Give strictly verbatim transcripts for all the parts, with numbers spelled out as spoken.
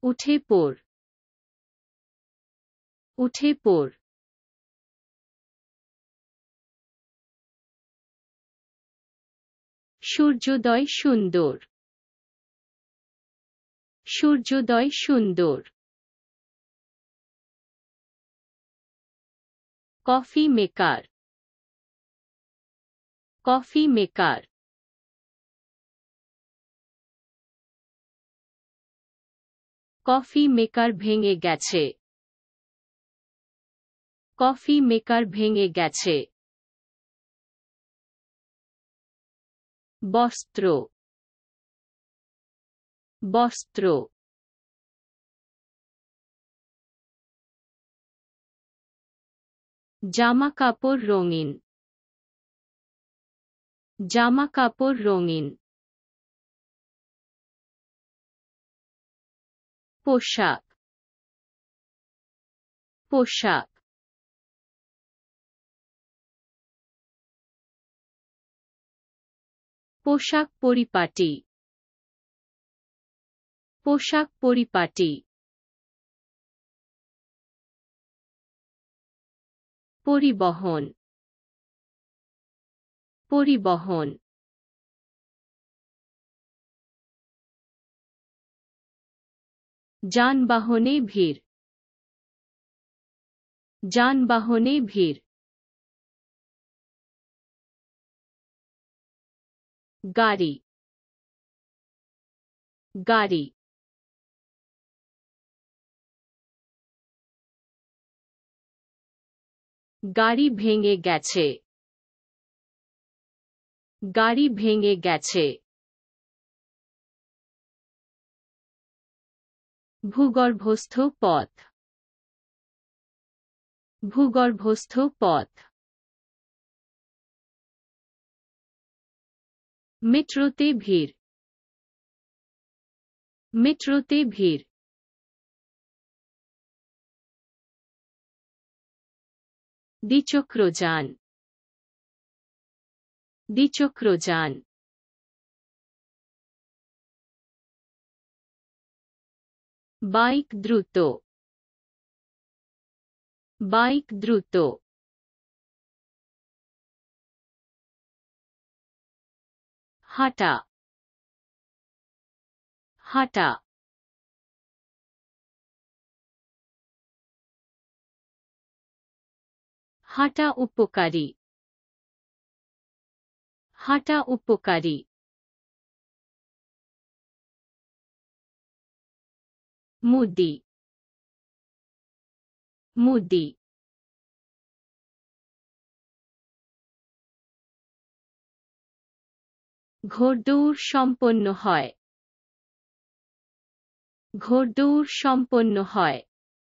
উঠে পড়, উঠে পড়। সূর্যোদয় সুন্দর, সূর্যোদয় সুন্দর। Coffee maker, coffee maker. Coffee maker ভেঙে গেছে, কফি মেকার ভেঙে গেছে। বস্ত্র, বস্ত্র। জামা কাপড় রঙিন, জামা কাপড় রঙিন। পোশাক, পোশাক। পোশাক পরিপাটি, পোশাক পরিপাটি। পরিবহন, পরিবহন। যানবাহনে ভিড়, যানবাহনে ভিড়। গাড়ি, গাড়ি। গাড়ি ভেঙে গেছে, গাড়ি ভেঙে গেছে। ভূগর্ভস্থ পথ, ভূগর্ভস্থ পথ। মেট্রোতে ভিড়, মেট্রোতে ভিড়। দ্বিচক্রযান, দ্বিচক্রযান। বাইক দ্রুত, বাইক দ্রুত। হাঁটা, হাঁটা। হাঁটা উপকারী, হাঁটা উপকারী। মুদি, মুদি। ঘোড়দৌড় সম্পন্ন হয়, ঘোড়দৌড় সম্পন্ন হয়।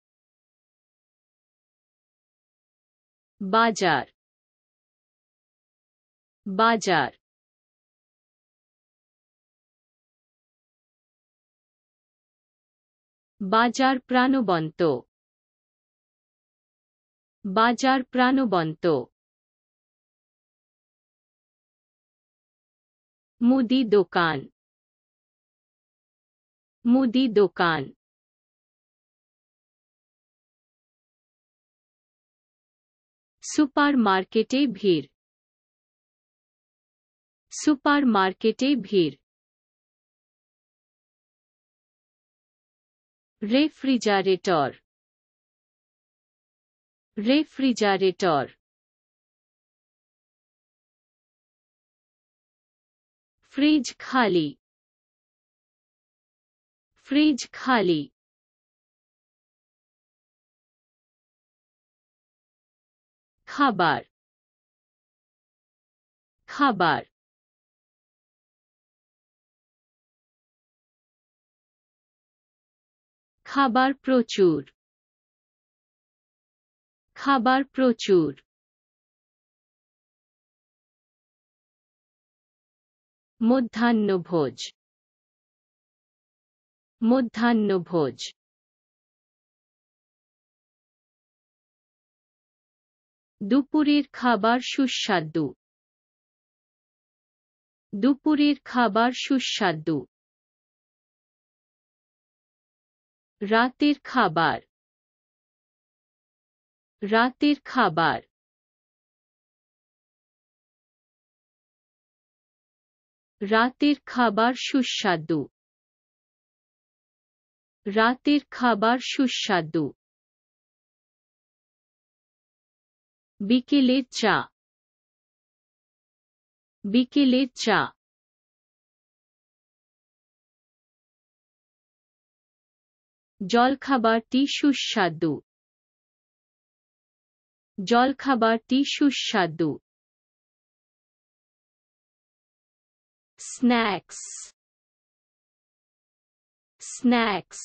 বাজার, বাজার। বাজার প্রাণবন্ত, বাজার প্রাণবন্ত। মুদি দোকান, মুদি দোকান। সুপার মার্কেটে ভিড়, সুপার মার্কেটে ভিড়। Refrigerator, refrigerator. ফ্রিজ খালি, ফ্রিজ খালি। খাবার, খাবার। খাবার প্রচুর, খাবার প্রচুর। মধ্যাহ্নভোজ, মধ্যাহ্নভোজ। দুপুরের খাবার সুস্বাদু, দুপুরের খাবার সুস্বাদু। রাতের খাবার রাতের খাবার রাতের খাবার সুস্বাদু রাতের খাবার সুস্বাদু বিকেলের চা বিকেলের চা জলখাবারটি সুস্বাদু জলখাবারটি সুস্বাদু স্ন্যাক্স স্ন্যাক্স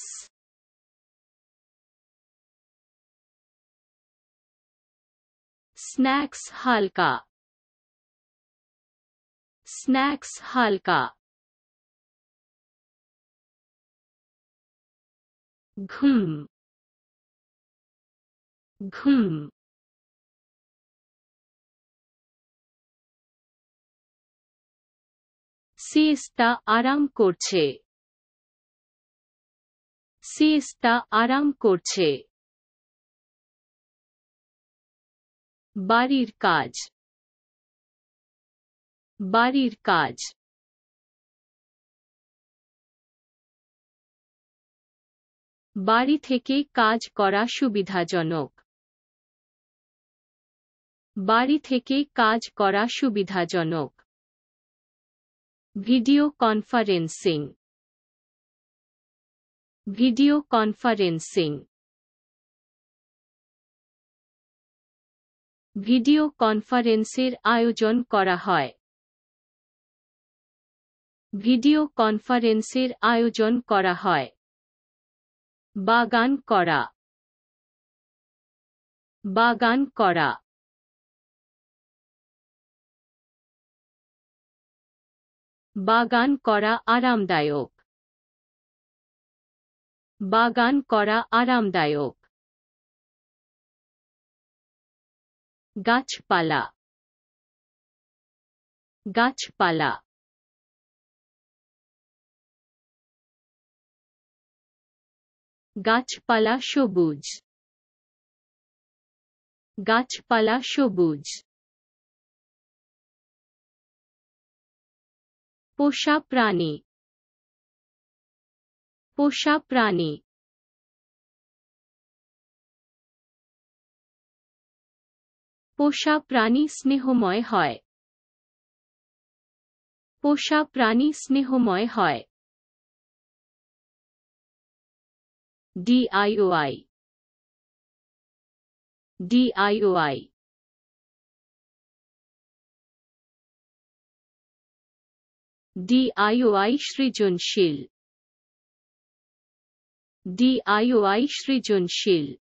স্ন্যাক্স হালকা স্ন্যাক্স হালকা ঘুম ঘুম সিয়েস্তা আরাম করছে সিয়েস্তা আরাম করছে বাড়ির কাজ বাড়ির কাজ বাড়ি থেকে কাজ করা সুবিধাজনক বাড়ি থেকে কাজ করা সুবিধাজনক video conferencing video conferencing video কনফারেন্সের আয়োজন করা হয় ভিডিও কনফারেন্সের আয়োজন করা হয় বাগান করা বাগান করা বাগান করা আরামদায়ক বাগান করা আরামদায়ক গাছপালা গাছপালা গাছপালা সবুজ গাছপালা সবুজ পোষা প্রাণী পোষা প্রাণী পোষা প্রাণী স্নেহময় হয় পোষা প্রাণী স্নেহময় হয় ডিআইওয়াই ডিআইওয়াই ডিআইওয়াই সৃজনশীল ডিআইওয়াই সৃজনশীল